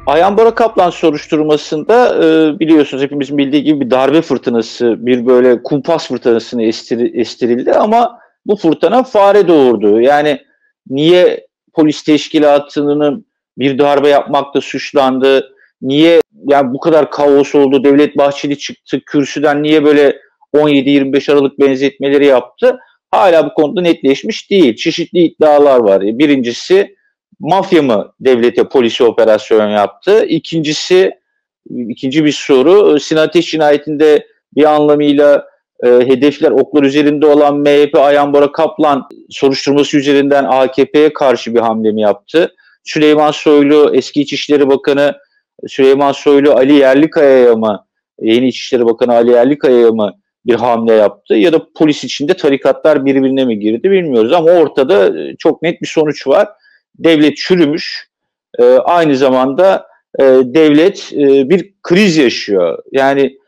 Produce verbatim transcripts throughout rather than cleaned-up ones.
Ayhan Bora Kaplan soruşturmasında e, biliyorsunuz hepimizin bildiği gibi bir darbe fırtınası, bir böyle kumpas fırtınasını estiri, estirildi ama bu fırtına fare doğurdu. Yani niye polis teşkilatının bir darbe yapmakla suçlandı? Niye yani bu kadar kaos oldu? Devlet Bahçeli çıktı kürsüden niye böyle on yedi yirmi beş Aralık benzetmeleri yaptı? Hala bu konuda netleşmiş değil. Çeşitli iddialar var. Birincisi mafya mı devlete polisi operasyon yaptı? İkincisi, ikinci bir soru, Sinan Ateş cinayetinde bir anlamıyla e, hedefler oklar üzerinde olan M H P Ayhan Bora Kaplan soruşturması üzerinden A K P'ye karşı bir hamle mi yaptı? Süleyman Soylu, eski İçişleri Bakanı Süleyman Soylu Ali Yerlikaya'ya mı, yeni İçişleri Bakanı Ali Yerlikaya'ya mı bir hamle yaptı? Ya da polis içinde tarikatlar birbirine mi girdi bilmiyoruz ama ortada çok net bir sonuç var. Devlet çürümüş, e, aynı zamanda e, devlet e, bir kriz yaşıyor. Yani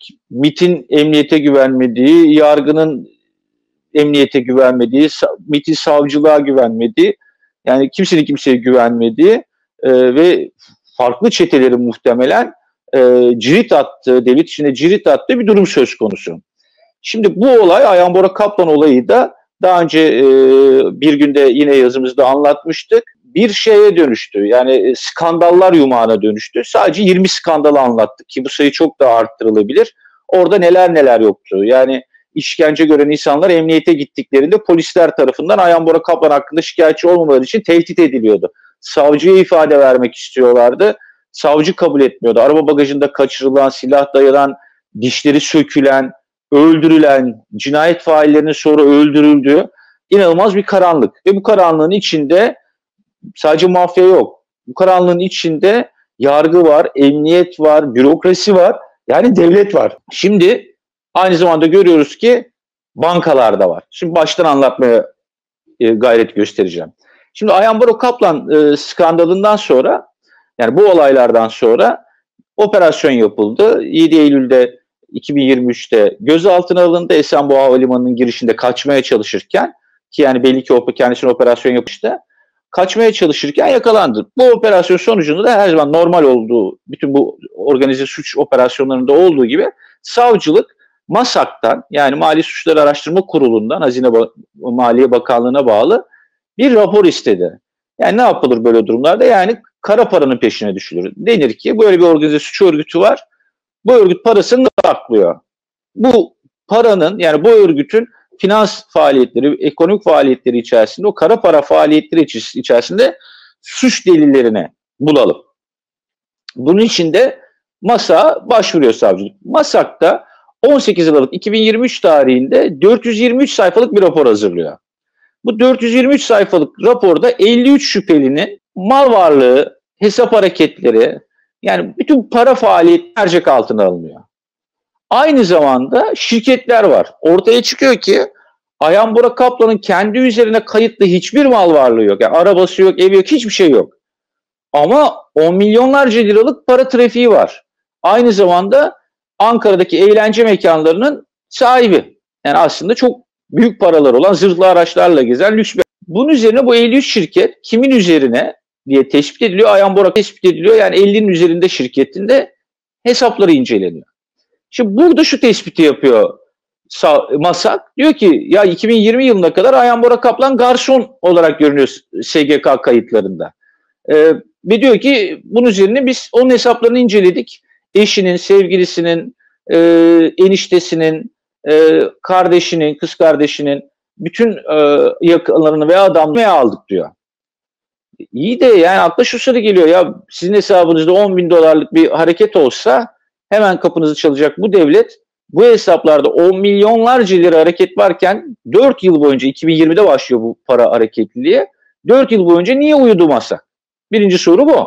MİT'in emniyete güvenmediği, yargının emniyete güvenmediği, MİT'in savcılığa güvenmediği, yani kimsenin kimseye güvenmediği e, ve farklı çetelerin muhtemelen e, cirit attığı, devlet içinde cirit attığı bir durum söz konusu. Şimdi bu olay, Ayhan Bora Kaplan olayı da daha önce e, bir günde yine yazımızda anlatmıştık. Bir şeye dönüştü. Yani skandallar yumağına dönüştü. Sadece yirmi skandalı anlattık ki bu sayı çok daha arttırılabilir. Orada neler neler yoktu. Yani işkence gören insanlar emniyete gittiklerinde polisler tarafından Ayhan Bora Kaplan hakkında şikayetçi olmamaları için tehdit ediliyordu. Savcıya ifade vermek istiyorlardı. Savcı kabul etmiyordu. Araba bagajında kaçırılan, silah dayanan, dişleri sökülen, öldürülen, cinayet faillerinin sonra öldürüldüğü inanılmaz bir karanlık. Ve bu karanlığın içinde sadece mafya yok. Bu karanlığın içinde yargı var, emniyet var, bürokrasi var. Yani devlet var. Şimdi aynı zamanda görüyoruz ki bankalar da var. Şimdi baştan anlatmaya e, gayret göstereceğim. Şimdi Ayhan Bora Kaplan e, skandalından sonra, yani bu olaylardan sonra operasyon yapıldı. yedi Eylül'de iki bin yirmi üçte gözaltına alındı. Esenboğa Havalimanı'nın girişinde kaçmaya çalışırken, ki yani belli ki o kendisine operasyon yapmıştı. Kaçmaya çalışırken yakalandı. Bu operasyon sonucunda da her zaman normal olduğu, bütün bu organize suç operasyonlarında olduğu gibi savcılık MASAK'tan, yani Mali Suçları Araştırma Kurulu'ndan, Hazine ba- Maliye Bakanlığı'na bağlı bir rapor istedi. Yani ne yapılır böyle durumlarda? Yani kara paranın peşine düşülür. Denir ki böyle bir organize suç örgütü var. Bu örgüt parasını saklıyor. Bu paranın, yani bu örgütün finans faaliyetleri, ekonomik faaliyetleri içerisinde, o kara para faaliyetleri içerisinde suç delillerini bulalım. Bunun için de MASAK'a başvuruyor savcılık. MASAK da on sekiz Aralık iki bin yirmi üç tarihinde dört yüz yirmi üç sayfalık bir rapor hazırlıyor. Bu dört yüz yirmi üç sayfalık raporda elli üç şüphelinin mal varlığı, hesap hareketleri, yani bütün para faaliyeti mercek altına alınıyor. Aynı zamanda şirketler var. Ortaya çıkıyor ki Ayhan Bora Kaplan'ın kendi üzerine kayıtlı hiçbir mal varlığı yok. Yani arabası yok, evi yok, hiçbir şey yok. Ama on milyonlarca liralık para trafiği var. Aynı zamanda Ankara'daki eğlence mekanlarının sahibi. Yani aslında çok büyük paralar olan, zırhlı araçlarla gezen lüks bir... Bunun üzerine bu elli üç şirket kimin üzerine diye tespit ediliyor. Ayhan Bora tespit ediliyor. Yani ellinin üzerinde şirketinde hesapları inceleniyor. Şimdi burada şu tespiti yapıyor MASAK. Diyor ki ya iki bin yirmi yılına kadar Ayhan Bora Kaplan garson olarak görünüyor S G K kayıtlarında. Ee, ve diyor ki bunun üzerine biz onun hesaplarını inceledik. Eşinin, sevgilisinin, e, eniştesinin, e, kardeşinin, kız kardeşinin bütün e, yakınlarını ve adamlarını aldık diyor. İyi de yani akla şu soru geliyor ya, sizin hesabınızda on bin dolarlık bir hareket olsa hemen kapınızı çalacak bu devlet, bu hesaplarda on milyonlarca lira hareket varken dört yıl boyunca, iki bin yirmide başlıyor bu para hareketliliğe, dört yıl boyunca niye uyudu MASAK? Birinci soru bu.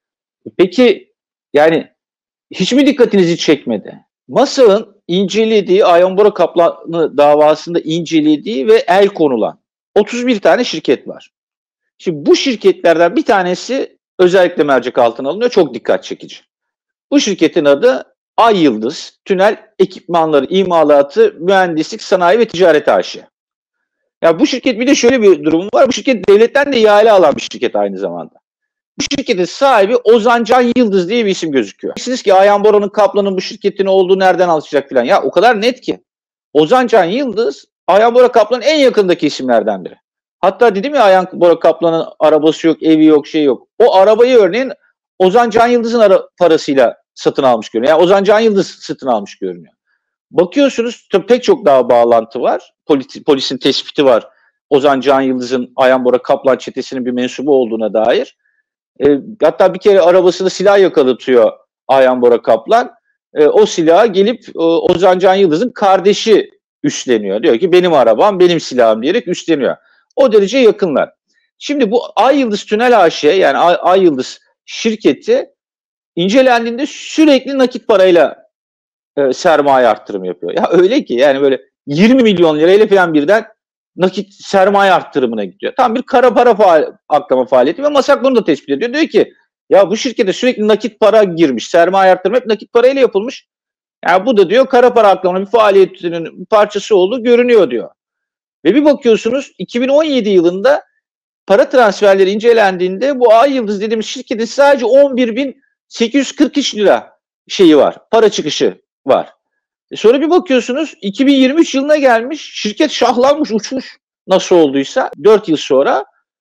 Peki yani hiç mi dikkatinizi çekmedi? MASAK'ın incelediği, Ayhan Bora Kaplan'ı davasında incelediği ve el konulan otuz bir tane şirket var. Şimdi bu şirketlerden bir tanesi özellikle mercek altına alınıyor. Çok dikkat çekici. Bu şirketin adı Ay Yıldız Tünel Ekipmanları İmalatı Mühendislik Sanayi ve Ticaret A Ş. Ya bu şirket, bir de şöyle bir durum var. Bu şirket devletten de ihale alan bir şirket aynı zamanda. Bu şirketin sahibi Ozan Can Yıldız diye bir isim gözüküyor. Siz ki Ayhan Bora'nın, Kaplan'ın bu şirketin olduğu nereden alışacak falan. Ya o kadar net ki. Ozan Can Yıldız, Ayhan Bora Kaplan'ın en yakındaki isimlerden biri. Hatta dedim ya Ayhan Bora Kaplan'ın arabası yok, evi yok, şey yok. O arabayı örneğin Ozan Can Yıldız'ın ara parasıyla satın almış görünüyor. Yani Ozan Can Yıldız satın almış görünüyor. Bakıyorsunuz pek çok daha bağlantı var. Polis, polisin tespiti var. Ozan Can Yıldız'ın Ayhan Bora Kaplan çetesinin bir mensubu olduğuna dair. E, hatta bir kere arabasında silah yakalatıyor Ayhan Bora Kaplan. E, o silahı gelip e, Ozan Can Yıldız'ın kardeşi üstleniyor. Diyor ki benim arabam, benim silahım diyerek üstleniyor. O derece yakınlar. Şimdi bu Ay Yıldız Tünel A Ş yani Ay, Ay Yıldız şirketi incelendiğinde sürekli nakit parayla e, sermaye arttırımı yapıyor. Ya öyle ki yani böyle yirmi milyon lirayla falan birden nakit sermaye arttırımına gidiyor. Tam bir kara para faal, aklama faaliyeti ve MASAK bunu da tespit ediyor. Diyor ki ya bu şirkete sürekli nakit para girmiş, sermaye arttırma hep nakit parayla yapılmış. Yani bu da diyor kara para aklama bir faaliyetinin parçası olduğu görünüyor diyor. Ve bir bakıyorsunuz iki bin on yedi yılında para transferleri incelendiğinde bu Ay Yıldız dediğimiz şirketin sadece on bir bin sekiz yüz kırk üç lira şeyi var, para çıkışı var. E sonra bir bakıyorsunuz iki bin yirmi üç yılına gelmiş, şirket şahlanmış, uçmuş nasıl olduysa dört yıl sonra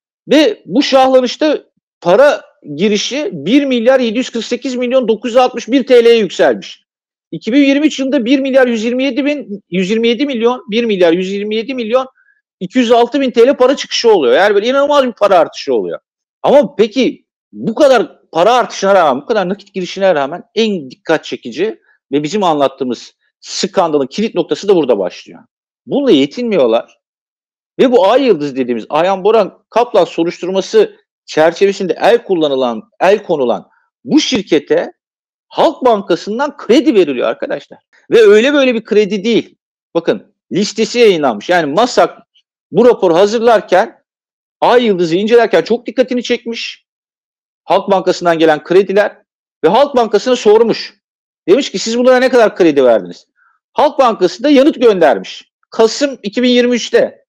ve bu şahlanışta para girişi bir milyar yedi yüz kırk sekiz milyon dokuz yüz altmış bir T L'ye yükselmiş. iki bin yirmi üç yılında bir milyar yüz yirmi yedi bin yüz yirmi yedi milyon bir milyar yüz yirmi yedi milyon iki yüz altı bin T L para çıkışı oluyor. Yani böyle inanılmaz bir para artışı oluyor. Ama peki bu kadar para artışına rağmen, bu kadar nakit girişine rağmen en dikkat çekici ve bizim anlattığımız skandalın kilit noktası da burada başlıyor. Bununla yetinmiyorlar. Ve bu Ay Yıldız dediğimiz Ayhan Bora Kaplan soruşturması çerçevesinde el kullanılan, el konulan bu şirkete Halk Bankası'ndan kredi veriliyor arkadaşlar. Ve öyle böyle bir kredi değil. Bakın listesi yayınlanmış. Yani MASAK bu raporu hazırlarken Ay Yıldız'ı incelerken çok dikkatini çekmiş. Halk Bankası'ndan gelen krediler ve Halk Bankası'na sormuş. Demiş ki siz bunlara ne kadar kredi verdiniz? Halk Bankası da yanıt göndermiş. Kasım iki bin yirmi üçte.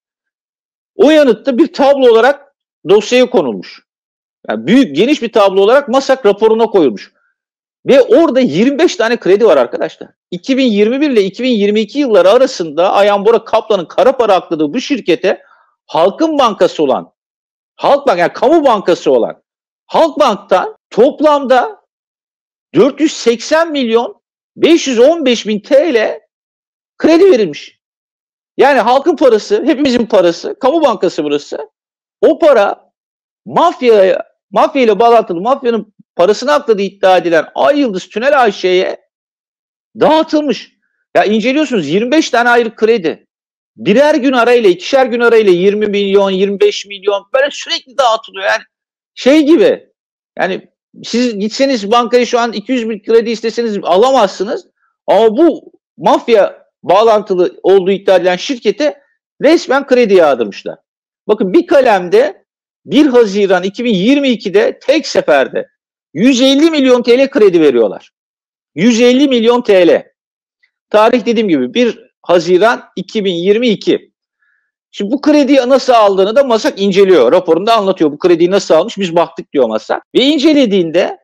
O yanıtta bir tablo olarak dosyaya konulmuş. Yani büyük, geniş bir tablo olarak MASAK raporuna koyulmuş. Ve orada yirmi beş tane kredi var arkadaşlar. iki bin yirmi bir ile iki bin yirmi iki yılları arasında Ayhan Bora Kaplan'ın kara para akladığı bu şirkete Halkın Bankası olan, Halkbank yani kamu bankası olan Halkbank'tan toplamda dört yüz seksen milyon beş yüz on beş bin T L kredi verilmiş. Yani halkın parası, hepimizin parası, kamu bankası burası. O para mafyaya, mafya ile bağlantılı mafyanın parasını akladığı iddia edilen Ay Yıldız Tünel A Ş'ye dağıtılmış. Ya inceliyorsunuz yirmi beş tane ayrı kredi. Birer gün arayla, ikişer gün arayla yirmi milyon, yirmi beş milyon böyle sürekli dağıtılıyor. Yani şey gibi. Yani siz gitseniz bankaya şu an iki yüz bin kredi isteseniz alamazsınız. Ama bu mafya bağlantılı olduğu iddia edilen şirkete resmen kredi yağdırmışlar. Bakın bir kalemde bir Haziran iki bin yirmi ikide tek seferde yüz elli milyon T L kredi veriyorlar. yüz elli milyon T L. Tarih dediğim gibi bir Haziran iki bin yirmi iki. Şimdi bu krediyi nasıl aldığını da MASAK inceliyor. Raporunda anlatıyor. Bu krediyi nasıl almış biz baktık diyor MASAK. Ve incelediğinde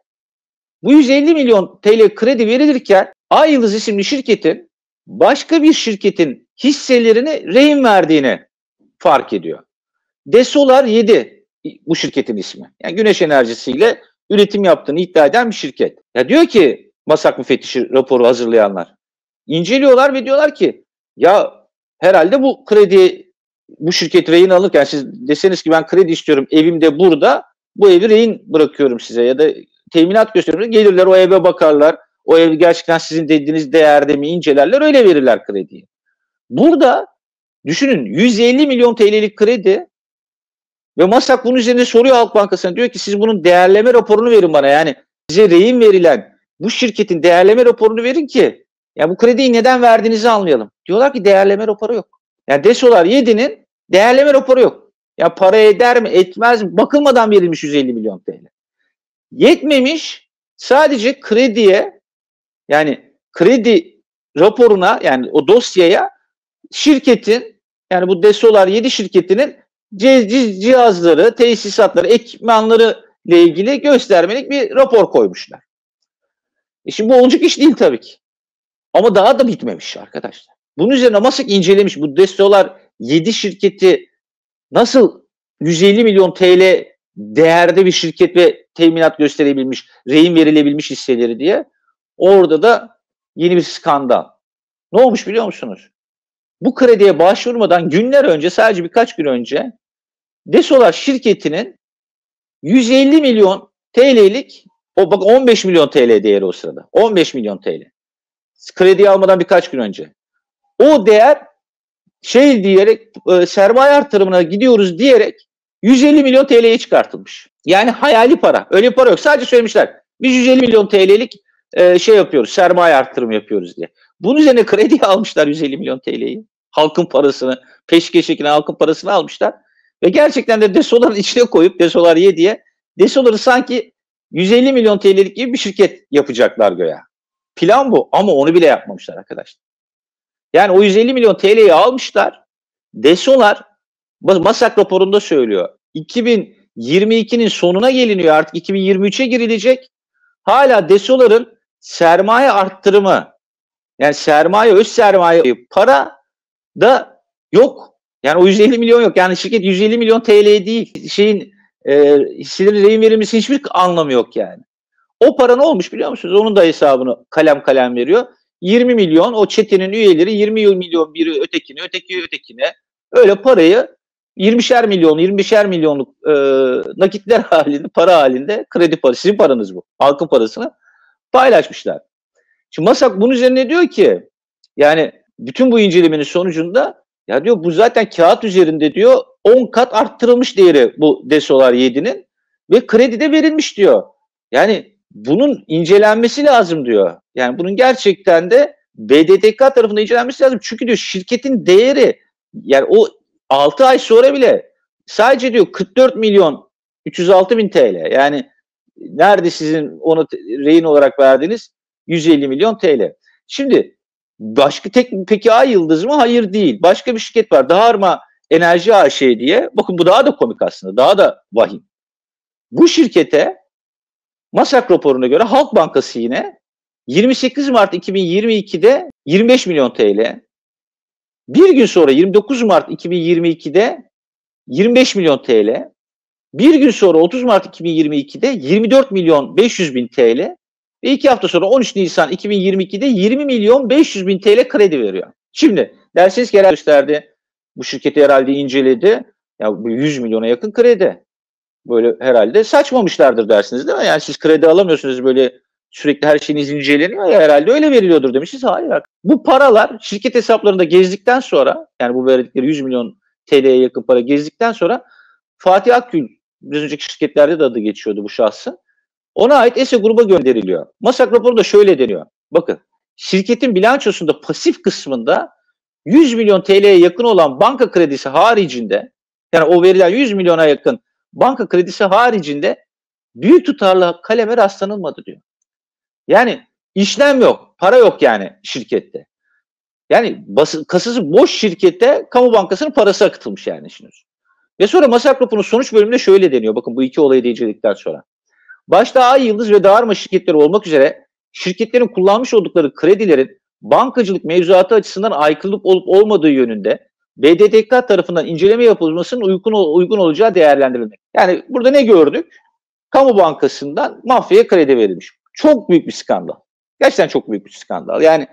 bu yüz elli milyon T L kredi verilirken Ay Yıldız isimli şirketin başka bir şirketin hisselerini rehin verdiğini fark ediyor. Desolar yedi bu şirketin ismi. Yani güneş enerjisiyle üretim yaptığını iddia eden bir şirket. Ya diyor ki MASAK müfettişi raporu hazırlayanlar. İnceliyorlar ve diyorlar ki ya herhalde bu kredi bu şirket rehin alırken siz deseniz ki ben kredi istiyorum evim de burada bu evi rehin bırakıyorum size ya da teminat gösteriyorum. Gelirler o eve bakarlar. O ev gerçekten sizin dediğiniz değerde mi incelerler öyle verirler krediyi. Burada düşünün yüz elli milyon T L'lik kredi ve MASAK bunun üzerinde soruyor Halk Bankası'na diyor ki siz bunun değerleme raporunu verin bana yani size rehin verilen bu şirketin değerleme raporunu verin ki ya bu krediyi neden verdiğinizi anlayalım. Diyorlar ki değerleme raporu yok. Yani Desolar yedi'nin değerleme raporu yok. Ya para eder mi etmez mi bakılmadan verilmiş yüz elli milyon T L. Yetmemiş sadece krediye yani kredi raporuna yani o dosyaya şirketin yani bu Desolar yedi şirketinin cihazları, tesisatları, ekipmanları ile ilgili göstermelik bir rapor koymuşlar. E şimdi bu olacak iş değil tabii ki. Ama daha da bitmemiş arkadaşlar. Bunun üzerine Masak incelemiş. Bu Desolar yedi şirketi nasıl yüz elli milyon T L değerde bir şirket ve teminat gösterebilmiş, rehin verilebilmiş hisseleri diye. Orada da yeni bir skandal. Ne olmuş biliyor musunuz? Bu krediye başvurmadan günler önce, sadece birkaç gün önce Desolar şirketinin yüz elli milyon T L'lik, o bak on beş milyon T L değeri o sırada. on beş milyon T L. Krediyi almadan birkaç gün önce. O değer şey diyerek e, sermaye artırımına gidiyoruz diyerek yüz elli milyon T L'ye çıkartılmış. Yani hayali para. Öyle bir para yok. Sadece söylemişler. Biz yüz elli milyon T L'lik e, şey yapıyoruz. Sermaye artırımı yapıyoruz diye. Bunun üzerine kredi almışlar yüz elli milyon T L'yi. Halkın parasını, peşkeş şekline halkın parasını almışlar. Ve gerçekten de Desolar'ın içine koyup Desolar ye diye Desolar'ı sanki yüz elli milyon T L'lik gibi bir şirket yapacaklar göya. Plan bu ama onu bile yapmamışlar arkadaşlar. Yani o yüz elli milyon T L'yi almışlar. Desolar, Masak raporunda söylüyor. iki bin yirmi ikinin sonuna geliniyor, artık iki bin yirmi üçe girilecek. Hala Desolar'ın sermaye arttırımı, yani sermaye, öz sermaye para da yok. Yani o yüz elli milyon yok. Yani şirket yüz elli milyon T L değil. Şeyin e, hisselerin rehin verilmesinin hiçbir anlamı yok yani. O para ne olmuş biliyor musunuz? Onun da hesabını kalem kalem veriyor. yirmi milyon, o çetenin üyeleri yirmi milyon biri ötekine, öteki ötekine, öyle parayı yirmişer milyon, yirmi beşer milyonluk e, nakitler halinde, para halinde, kredi parası, sizin paranız bu, halkın parasını paylaşmışlar. Şimdi Masak bunun üzerine diyor ki, yani bütün bu incelemenin sonucunda, ya diyor bu zaten kağıt üzerinde diyor on kat arttırılmış değeri bu Desolar yedi'nin ve kredi de verilmiş diyor. Yani bunun incelenmesi lazım diyor. Yani bunun gerçekten de B D D K tarafından incelenmesi lazım. Çünkü diyor şirketin değeri, yani o altı ay sonra bile sadece diyor kırk dört milyon üç yüz altı bin T L. Yani nerede sizin onu rehin olarak verdiğiniz yüz elli milyon T L. Şimdi başka tek peki Ay Yıldız mı? Hayır değil. Başka bir şirket var. Dağarma Enerji A Ş diye. Bakın bu daha da komik aslında. Daha da vahim. Bu şirkete Masak raporuna göre Halk Bankası yine yirmi sekiz Mart iki bin yirmi iki'de yirmi beş milyon T L. Bir gün sonra yirmi dokuz Mart iki bin yirmi iki'de yirmi beş milyon T L. Bir gün sonra otuz Mart iki bin yirmi iki'de yirmi dört milyon beş yüz bin T L. Ve iki hafta sonra on üç Nisan iki bin yirmi iki'de yirmi milyon beş yüz bin T L kredi veriyor. Şimdi dersiniz ki herhalde gösterdi. Bu şirketi herhalde inceledi. Ya yüz milyona yakın kredi. Böyle herhalde saçmamışlardır dersiniz değil mi? Yani siz kredi alamıyorsunuz, böyle sürekli her şeyiniz inceleniyor ya, herhalde öyle veriliyordur demişiz. Hayır. Bu paralar şirket hesaplarında gezdikten sonra, yani bu verdikleri yüz milyon T L'ye yakın para gezdikten sonra Fatih Akgül, biraz önceki şirketlerde de adı geçiyordu bu şahsın, ona ait ESE gruba gönderiliyor. Masak raporunda şöyle deniyor. Bakın, şirketin bilançosunda pasif kısmında yüz milyon T L'ye yakın olan banka kredisi haricinde, yani o verilen yüz milyona yakın banka kredisi haricinde büyük tutarlı kaleme rastlanılmadı diyor. Yani işlem yok, para yok yani şirkette. Yani bası, kasası boş şirkette kamu bankasının parası akıtılmış yani şimdi. Ve sonra Masak raporunun sonuç bölümünde şöyle deniyor. Bakın bu iki olayı da inceledikten sonra. Başta Ay Yıldız ve Dağarma şirketleri olmak üzere şirketlerin kullanmış oldukları kredilerin bankacılık mevzuatı açısından aykırılık olup olmadığı yönünde B D D K tarafından inceleme yapılmasının uygun, uygun olacağı değerlendirilmek. Yani burada ne gördük? Kamu bankasından mafyaya kredi verilmiş. Çok büyük bir skandal. Gerçekten çok büyük bir skandal. Yani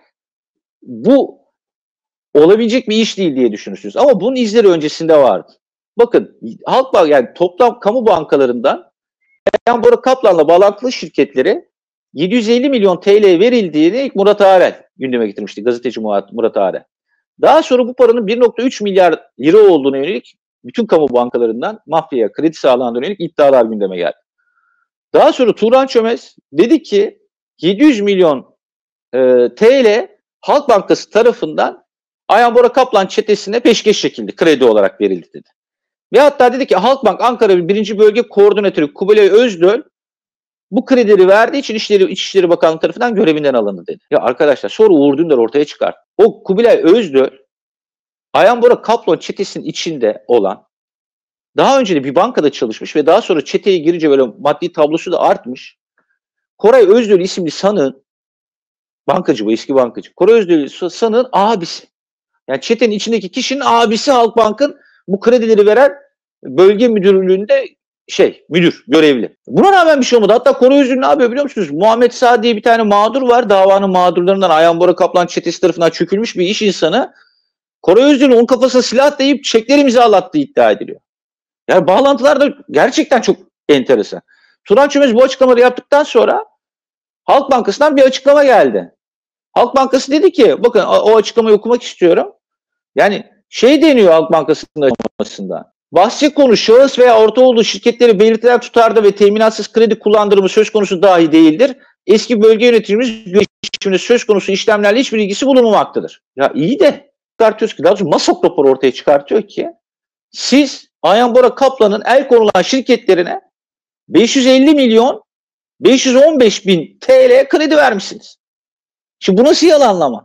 bu olabilecek bir iş değil diye düşünürsünüz. Ama bunun izleri öncesinde vardı. Bakın Halk Bank, yani toplam kamu bankalarından yani Bora Kaplan'la bağlantılı şirketlere yedi yüz elli milyon T L verildiğini ilk Murat Arel gündeme getirmişti. Gazeteci Murat Arel. Daha sonra bu paranın bir nokta üç milyar lira olduğuna yönelik bütün kamu bankalarından mafyaya kredi sağlandığına yönelik iddialar gündeme geldi. Daha sonra Turan Çömez dedi ki yedi yüz milyon e, T L Halk Bankası tarafından Ayhan Bora Kaplan çetesine peşkeş şekilde kredi olarak verildi dedi. Ve hatta dedi ki Halkbank Ankara birinci Bölge Koordinatörü Kubilay Özdöl bu kredileri verdiği için İçişleri, İçişleri Bakanlığı tarafından görevinden alındı dedi. Ya arkadaşlar sonra Uğur Dündar ortaya çıkar. O Kubilay Özdöl Ayhan Bora Kaplan çetesinin içinde olan daha önce de bir bankada çalışmış ve daha sonra çeteye girince böyle maddi tablosu da artmış. Koray Özdöl isimli sanığın, bankacı bu, eski bankacı. Koray Özdöl sanığın abisi. Yani çetenin içindeki kişinin abisi Halkbank'ın bu kredileri veren bölge müdürlüğünde şey, müdür, görevli. Buna rağmen bir şey olmadı. Hatta Koray Özdöl ne yapıyor biliyor musunuz? Muhammed Sağ diye bir tane mağdur var. Davanın mağdurlarından Ayhan Bora Kaplan çetesi tarafından çökülmüş bir iş insanı. Koray Özdöl'ün onun kafasına silah dayayıp çekler imzalattığı iddia ediliyor. Yani bağlantılar da gerçekten çok enteresan. Turan Çömez bu açıklamaları yaptıktan sonra Halk Bankası'ndan bir açıklama geldi. Halk Bankası dedi ki, bakın o açıklamayı okumak istiyorum. Yani şey deniyor Halk Bankası'nın açıklamasında. Bahsi konu şahıs veya ortağı olduğu şirketleri belirtilen tutarda ve teminatsız kredi kullandırımı söz konusu dahi değildir. Eski bölge yöneticimiz görüşümünde söz konusu işlemlerle hiçbir ilgisi bulunmamaktadır. Ya iyi de çıkartıyoruz ki, daha doğrusu MASOK raporu ortaya çıkartıyor ki siz Ayhan Bora Kaplan'ın el konulan şirketlerine beş yüz elli milyon beş yüz on beş bin T L kredi vermişsiniz. Şimdi bu nasıl yalanlama?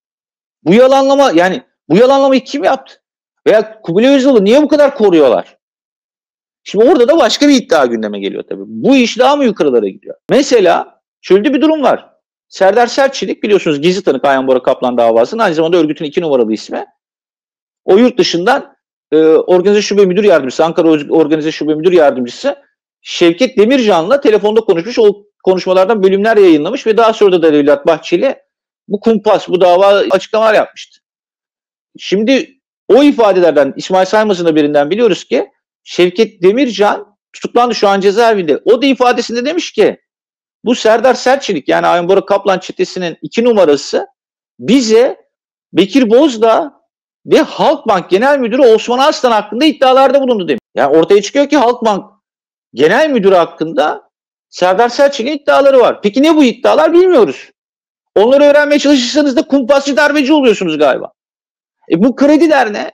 Bu yalanlama, yani bu yalanlamayı kim yaptı? Veya Kubilay Özal'ı niye bu kadar koruyorlar? Şimdi orada da başka bir iddia gündeme geliyor tabii. Bu iş daha mı yukarılara gidiyor? Mesela şöyle bir durum var. Serdar Sertçelik, biliyorsunuz gizli tanık Ayhan Bora Kaplan davasının, aynı zamanda örgütün iki numaralı ismi. O yurt dışından e, Organize Şube Müdür Yardımcısı, Ankara Organize Şube Müdür Yardımcısı Şevket Demircan'la telefonda konuşmuş. O konuşmalardan bölümler yayınlamış ve daha sonra da Devlet Bahçeli bu kumpas, bu dava açıklamalar yapmıştı. Şimdi o ifadelerden, İsmail Saymaz'ın haberinden biliyoruz ki Şevket Demircan tutuklandı, şu an cezaevinde. O da ifadesinde demiş ki bu Serdar Sertçelik, yani Ayhan Bora Kaplan çetesinin iki numarası bize Bekir Bozdağ ve Halkbank Genel Müdürü Osman Arslan hakkında iddialarda bulundu demiş. Yani ortaya çıkıyor ki Halkbank Genel Müdürü hakkında Serdar Sertçelik'in iddiaları var. Peki ne bu iddialar bilmiyoruz. Onları öğrenmeye çalışırsanız da kumpasçı, darbeci oluyorsunuz galiba. E bu krediler ne?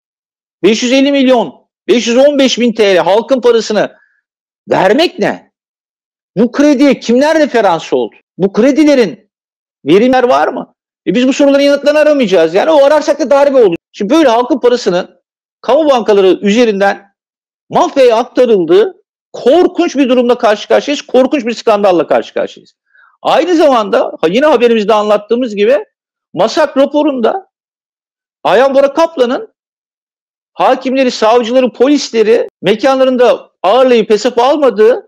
beş yüz elli milyon, beş yüz on beş bin T L halkın parasını vermek ne? Bu krediye kimler referans oldu? Bu kredilerin verimler var mı? E biz bu soruların yanıtlarını aramayacağız. Yani o ararsak da darbe oluyor. Şimdi böyle halkın parasının kamu bankaları üzerinden mafyaya aktarıldığı korkunç bir durumla karşı karşıyayız. Korkunç bir skandalla karşı karşıyayız. Aynı zamanda yine haberimizde anlattığımız gibi MASAK raporunda Ayhan Bora Kaplan'ın hakimleri, savcıları, polisleri mekanlarında ağırlayıp hesap almadığı,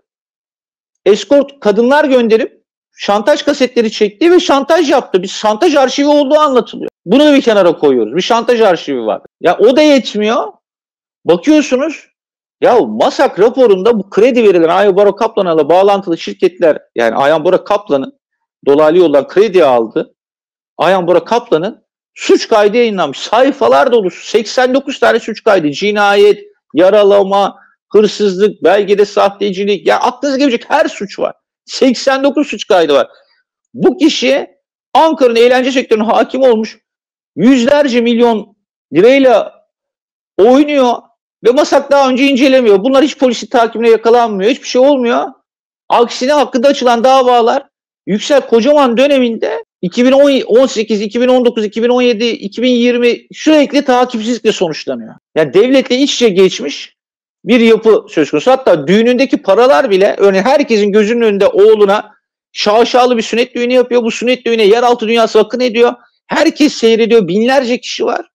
eskort kadınlar gönderip şantaj kasetleri çektiği ve şantaj yaptı. Bir şantaj arşivi olduğu anlatılıyor. Bunu da bir kenara koyuyoruz. Bir şantaj arşivi var. Ya o da yetmiyor. Bakıyorsunuz ya MASAK raporunda bu kredi verilen Ayhan Bora Kaplan'la bağlantılı şirketler, yani Ayhan Bora Kaplan'ın dolaylı yoldan kredi aldı. Ayhan Bora Kaplan'ın suç kaydı yayınlanmış. Sayfalar dolusu. seksen dokuz tane suç kaydı. Cinayet, yaralama, hırsızlık, belgede sahtecilik. Ya aklınıza gelecek her suç var. seksen dokuz suç kaydı var. Bu kişi Ankara'nın eğlence sektörünün hakim olmuş. Yüzlerce milyon lirayla oynuyor ve MASAK daha önce incelemiyor. Bunlar hiç polisin takibine yakalanmıyor. Hiçbir şey olmuyor. Aksine hakkında açılan davalar Yüksel Kocaman döneminde iki bin on sekiz, iki bin on dokuz, iki bin on yedi, iki bin yirmi sürekli takipsizlikle sonuçlanıyor. Yani devletle iç içe geçmiş bir yapı söz konusu. Hatta düğünündeki paralar bile, örneğin herkesin gözünün önünde oğluna şaşalı bir sünnet düğünü yapıyor. Bu sünnet düğüne yeraltı dünyası akın ediyor. Herkes seyrediyor. Binlerce kişi var.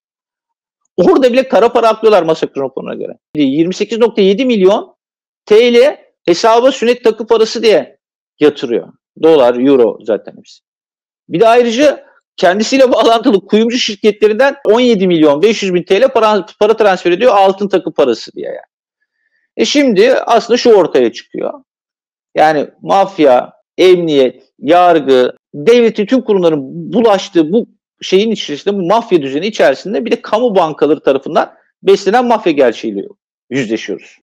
Orada bile kara para aklıyorlar MASAK raporuna göre. yirmi sekiz nokta yedi milyon T L hesaba sünnet takı parası diye yatırıyor. Dolar, euro zaten hepsi. Bir de ayrıca kendisiyle bağlantılı kuyumcu şirketlerinden on yedi milyon beş yüz bin T L para, para transfer ediyor altın takı parası diye yani. E şimdi aslında şu ortaya çıkıyor. Yani mafya, emniyet, yargı, devletin tüm kurumların bulaştığı bu şeyin içerisinde, bu mafya düzeni içerisinde bir de kamu bankaları tarafından beslenen mafya gerçeğiyle yüzleşiyoruz.